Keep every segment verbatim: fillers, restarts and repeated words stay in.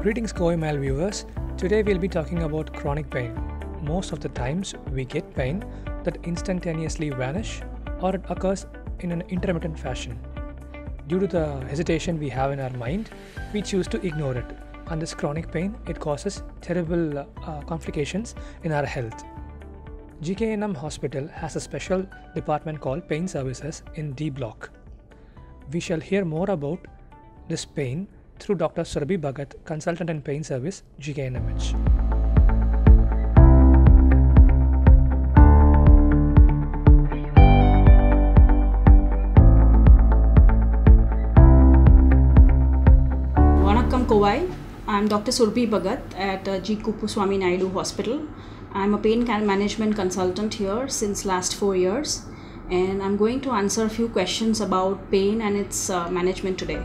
Greetings Goimal viewers. Today we'll be talking about chronic pain. Most of the times we get pain that instantaneously vanish or it occurs in an intermittent fashion. Due to the hesitation we have in our mind, we choose to ignore it. And this chronic pain, it causes terrible uh, complications in our health. G K N M Hospital has a special department called Pain Services in D Block. We shall hear more about this pain through Doctor Surbhi Bhagat, Consultant in Pain Service, G K N M H. Vanakkam Kovai. I am Doctor Surbhi Bhagat at uh, G. Kuppuswamy Naidu Hospital. I am a pain management consultant here since last four years, and I'm going to answer a few questions about pain and its uh, management today.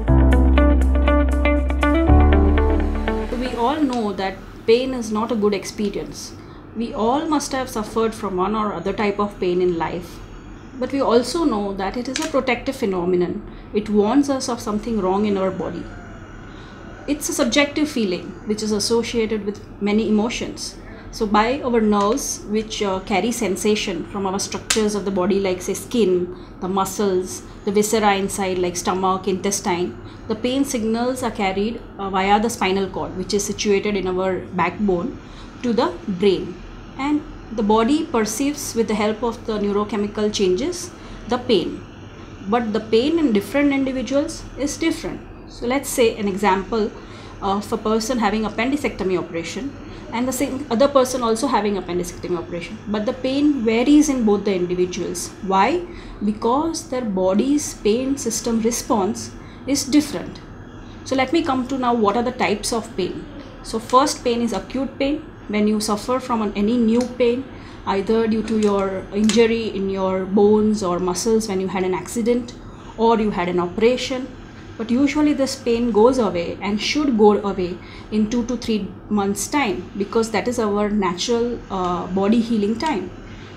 We all know that pain is not a good experience. We all must have suffered from one or other type of pain in life. But we also know that it is a protective phenomenon. It warns us of something wrong in our body. It's a subjective feeling which is associated with many emotions. So by our nerves, which uh, carry sensation from our structures of the body like say skin, the muscles, the viscera inside like stomach, intestine, the pain signals are carried uh, via the spinal cord, which is situated in our backbone, to the brain. And the body perceives with the help of the neurochemical changes the pain. But the pain in different individuals is different. So let's say an example of a person having appendectomy operation and the same other person also having appendectomy operation, but the pain varies in both the individuals. Why? Because their body's pain system response is different. So let me come to now what are the types of pain. So first pain is acute pain, when you suffer from an, any new pain, either due to your injury in your bones or muscles when you had an accident or you had an operation. But usually this pain goes away and should go away in two to three months time, because that is our natural uh, body healing time.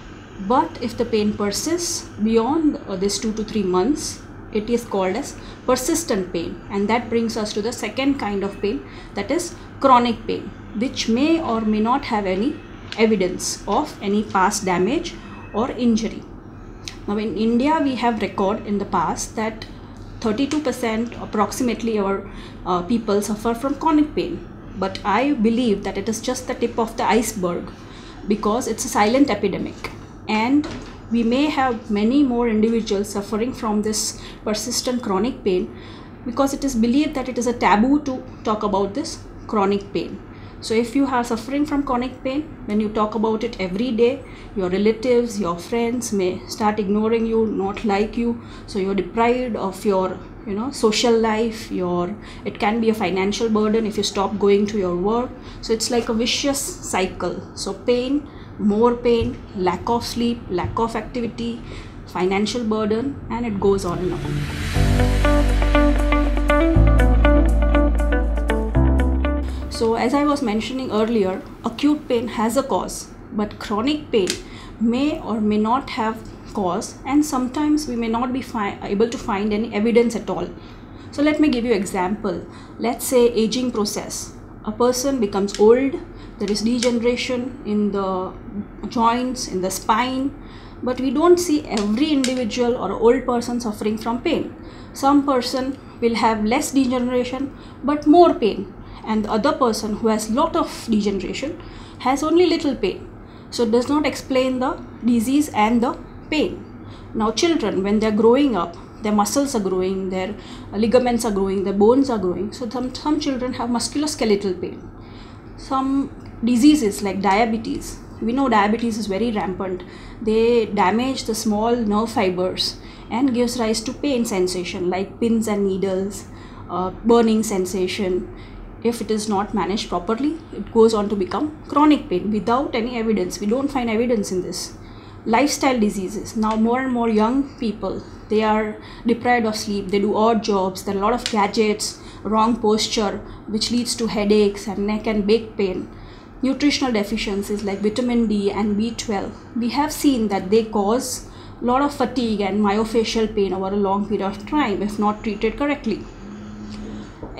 But if the pain persists beyond uh, this two to three months, it is called as persistent pain, and that brings us to the second kind of pain, that is chronic pain, which may or may not have any evidence of any past damage or injury. Now in India we have record in the past that thirty-two percent approximately our uh, people suffer from chronic pain. But I believe that it is just the tip of the iceberg, because it's a silent epidemic, and we may have many more individuals suffering from this persistent chronic pain, because it is believed that it is a taboo to talk about this chronic pain. So if you are suffering from chronic pain, when you talk about it every day, your relatives, your friends may start ignoring you, not like you. So you're deprived of your, you know, social life. Your it can be a financial burden if you stop going to your work. So it's like a vicious cycle. So pain, more pain, lack of sleep, lack of activity, financial burden, and it goes on and on. So as I was mentioning earlier, acute pain has a cause, but chronic pain may or may not have cause, and sometimes we may not be able to find any evidence at all. So let me give you an example. Let's say aging process. A person becomes old, there is degeneration in the joints, in the spine, but we don't see every individual or old person suffering from pain. Some person will have less degeneration but more pain, and the other person who has lot of degeneration has only little pain. So it does not explain the disease and the pain. Now children, when they are growing up, their muscles are growing, their ligaments are growing, their bones are growing. So some, some children have musculoskeletal pain. Some diseases like diabetes, we know diabetes is very rampant. They damage the small nerve fibers and gives rise to pain sensation like pins and needles, uh, burning sensation. If it is not managed properly, it goes on to become chronic pain without any evidence. We don't find evidence in this. Lifestyle diseases. Now more and more young people, they are deprived of sleep, they do odd jobs, there are a lot of gadgets, wrong posture, which leads to headaches and neck and back pain. Nutritional deficiencies like vitamin D and B twelve, we have seen that they cause a lot of fatigue and myofascial pain over a long period of time if not treated correctly.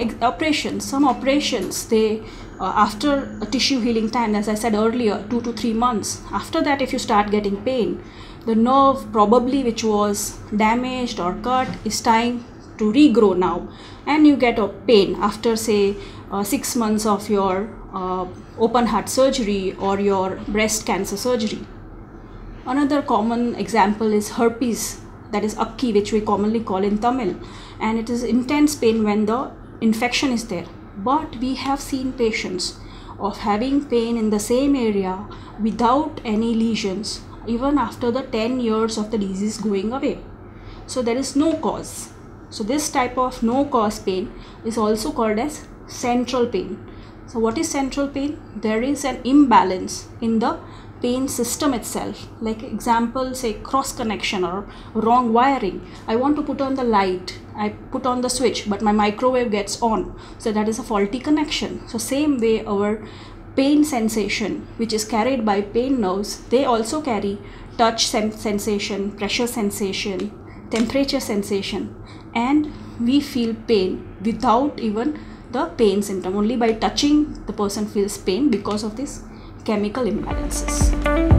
ex- operations, some operations, they uh, after a tissue healing time, as I said earlier, two to three months, after that if you start getting pain, the nerve probably which was damaged or cut is trying to regrow now, and you get a pain after say uh, six months of your uh, open heart surgery or your breast cancer surgery. Another common example is herpes, that is akki, which we commonly call in Tamil, and it is intense pain when the infection is there. But we have seen patients of having pain in the same area without any lesions even after the ten years of the disease going away. So there is no cause. So this type of no cause pain is also called as central pain. So what is central pain? There is an imbalance in the pain system itself. Like example, say cross connection or wrong wiring. I want to put on the light, I put on the switch, but my microwave gets on. So that is a faulty connection. So same way our pain sensation, which is carried by pain nerves, they also carry touch sensation, pressure sensation, temperature sensation, and we feel pain without even the pain symptom. Only by touching the person feels pain because of these chemical imbalances.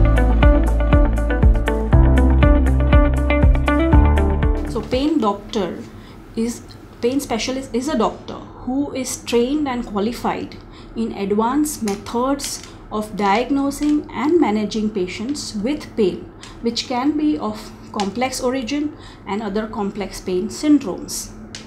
So pain doctor is pain specialist is a doctor who is trained and qualified in advanced methods of diagnosing and managing patients with pain, which can be of complex origin and other complex pain syndromes.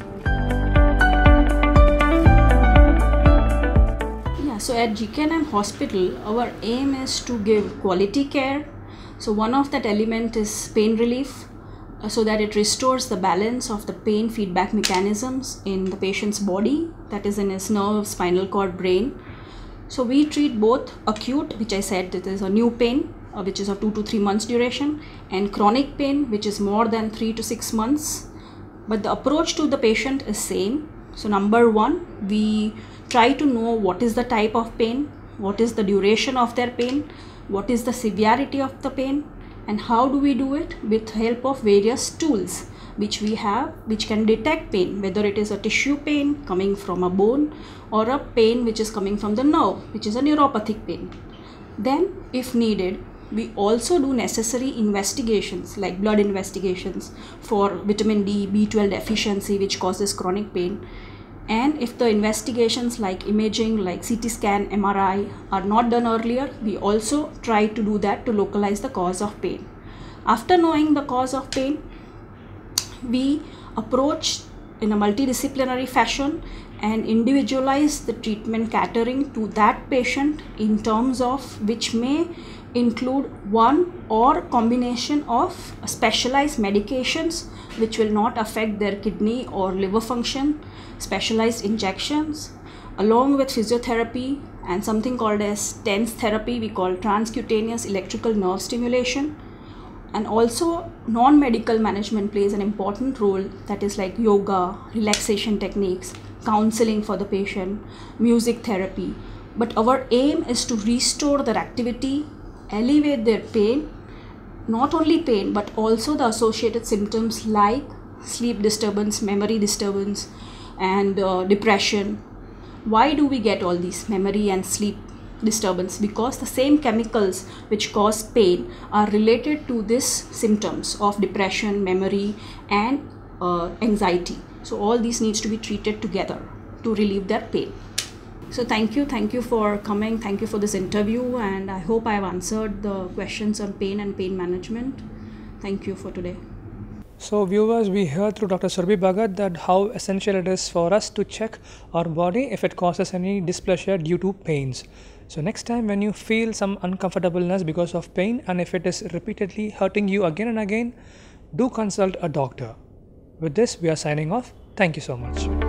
Yeah, so at G K N M hospital, our aim is to give quality care. So one of that element is pain relief, uh, so that it restores the balance of the pain feedback mechanisms in the patient's body, that is in his nerve, spinal cord, brain. So we treat both acute, which I said that is a new pain, uh, which is of two to three months duration, and chronic pain, which is more than three to six months. But the approach to the patient is same. So number one, we try to know what is the type of pain, what is the duration of their pain, what is the severity of the pain, and how do we do it? With help of various tools which we have, which can detect pain, whether it is a tissue pain coming from a bone or a pain which is coming from the nerve, which is a neuropathic pain. Then if needed, we also do necessary investigations like blood investigations for vitamin D, B twelve deficiency, which causes chronic pain. And if the investigations like imaging, like C T scan, M R I are not done earlier, we also try to do that to localize the cause of pain. After knowing the cause of pain, we approach in a multidisciplinary fashion and individualize the treatment catering to that patient, in terms of which may include one or combination of specialized medications which will not affect their kidney or liver function, specialized injections, along with physiotherapy and something called as TENS therapy, we call transcutaneous electrical nerve stimulation. And also non-medical management plays an important role, that is like yoga, relaxation techniques, counseling for the patient, music therapy. But our aim is to restore their activity, alleviate their pain, not only pain but also the associated symptoms like sleep disturbance, memory disturbance, and uh, depression. Why do we get all these memory and sleep disturbance? Because the same chemicals which cause pain are related to these symptoms of depression, memory, and uh, anxiety. So all these needs to be treated together to relieve their pain. So thank you, thank you for coming, thank you for this interview, and I hope I have answered the questions on pain and pain management. Thank you for today. So viewers, we heard through Doctor Surbhi Bhagat that how essential it is for us to check our body if it causes any displeasure due to pains. So next time when you feel some uncomfortableness because of pain, and if it is repeatedly hurting you again and again, do consult a doctor. With this, we are signing off. Thank you so much.